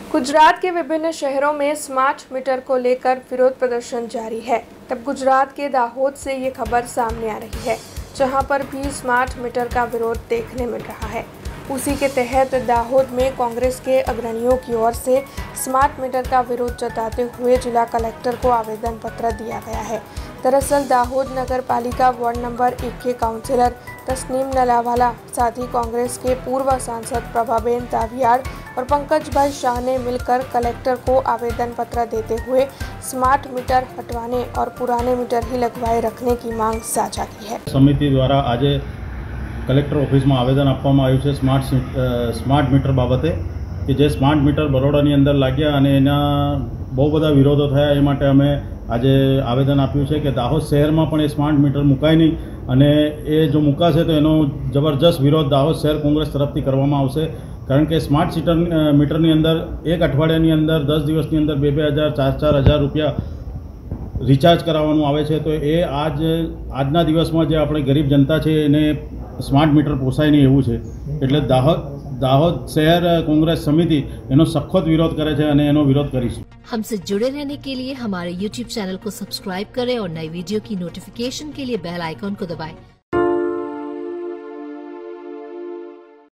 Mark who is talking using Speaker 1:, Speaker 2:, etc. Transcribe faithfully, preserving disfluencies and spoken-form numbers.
Speaker 1: गुजरात के विभिन्न शहरों में स्मार्ट मीटर को लेकर विरोध प्रदर्शन जारी है। तब गुजरात के दाहोद से ये खबर सामने आ रही है, जहां पर भी स्मार्ट मीटर का विरोध देखने मिल रहा है। उसी के तहत दाहोद में कांग्रेस के अग्रणियों की ओर से स्मार्ट मीटर का विरोध जताते हुए जिला कलेक्टर को आवेदन पत्र दिया गया है। दरअसल दाहोद नगर पालिका वार्ड नंबर एक के काउंसिलर तस्नीम नलावाला साथ ही कांग्रेस के पूर्व सांसद प्रभाबेन दावियाड़ और पंकज भाई शाह ने मिलकर कलेक्टर को आवेदन पत्र देते हुए स्मार्ट मीटर हटवाने और पुराने मीटर ही लगवाए रखने की मांग साझा की है।
Speaker 2: समिति द्वारा आज कलेक्टर ऑफिस में आवेदन आपवामां आव्युं छे स्मार्ट स्मार्ट मीटर बाबते कि जे स्मार्ट मीटर बरोडानी अंदर लाग्या अने एना बहु बधा विरोधो थया। ए माटे अमे आज आवेदन आप्युं छे कि दाहोद शहर में पण स्मार्ट मीटर मुकाय नहीं अने ए जो मुकाशे तो एनो जबरदस्त विरोध दाहोद शहर कांग्रेस तरफथी करवामां आवशे। कारण के स्मार्ट सीटर मीटरनी अंदर एक अठवाडियानी अंदर दस दिवसनी अंदर बे बे हज़ार चार चार हज़ार रुपया रिचार्ज कराववानुं आवे छे। तो ए आज आजना दिवसमां जे आपणे गरीब जनता छे एने स्मार्ट मीटर पोसाय नहीं एवुं छे। एटले दाहोद दाहोद शहर कांग्रेस समिति एनो सख्त विरोध करे छे अने एनो विरोध करीशुं।
Speaker 3: हमसे जुड़े रहने के लिए हमारे यूट्यूब चैनल को सब्सक्राइब करें और नई वीडियो की नोटिफिकेशन के लिए बेल आइकॉन को दबाएं।